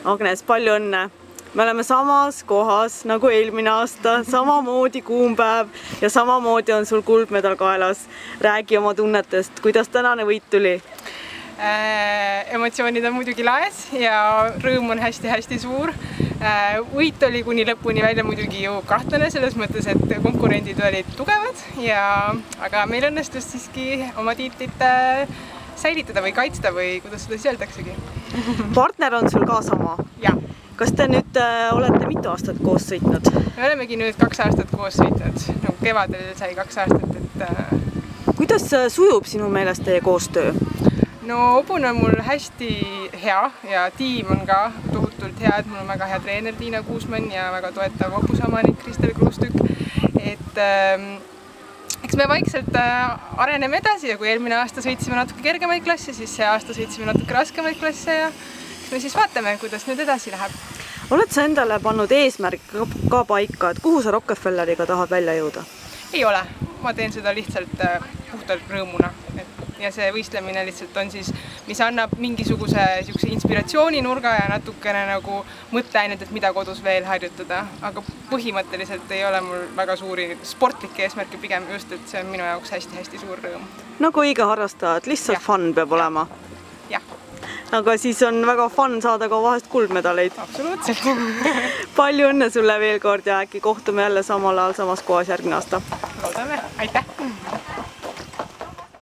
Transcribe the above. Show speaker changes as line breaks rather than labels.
Agnes, palju õnne! Me oleme samas kohas nagu eelmine aasta, samamoodi kuumpäev ja samamoodi on sul kuldmedal kaelas. Räägi oma tunnetest, kuidas tänane võit tuli?
Emotsioonid on muidugi laes ja rõõm on hästi-hästi suur. Võit oli kuni lõpuni välja muidugi ju kahtlane, selles mõttes, et konkurendid olid tugevad, aga meil õnnestus siiski oma tiitlit säilitada või kaitsta või kuidas seda siis öeldaksegi.
Partner on sul ka sama?
Jah.
Kas te nüüd olete mitu aastat koos sõitnud?
Me olemegi nüüd 2 aastat koos sõitnud. Nagu kevadel sai 2 aastat.
Kuidas sujub sinu meelest teie koostöö?
No hobune on mul hästi hea ja tiim on ka tohutult hea, et mul on väga hea treener Tiina Kuusmann ja väga toetav hobusamanik Kristel Kruustükk. Eks me vaikselt areneme edasi ja kui eelmine aasta sõitsime natuke kergemaid klasse, siis see aasta sõitsime natuke raskemaid klasse ja eks me siis vaatame, kuidas nüüd edasi läheb.
Oled sa endale pannud eesmärk ka paika, et kuhu sa Rockefelleriga tahad välja jõuda?
Ei ole. Ma teen seda lihtsalt puhtalt rõõmuna. Ja see võistlemine lihtsalt on siis, mis annab mingisuguse inspiratsiooni-nurga ja natukene nagu mõtteainet, et mida kodus veel harjutada. Aga põhimõtteliselt ei ole mul väga suuri sportlikke eesmärke, pigem just, et see on minu jaoks hästi-hästi suur rõõm.
Nagu õige harrastajad, lihtsalt fun peab olema.
Jah.
Aga siis on väga fun saada ka vahest kuldmedaleid.
Absoluutselt.
Palju õnne sulle veel kord ja äkki kohtume jälle samal ajal samas kohas järgmine aasta.
Loodame. Aitäh!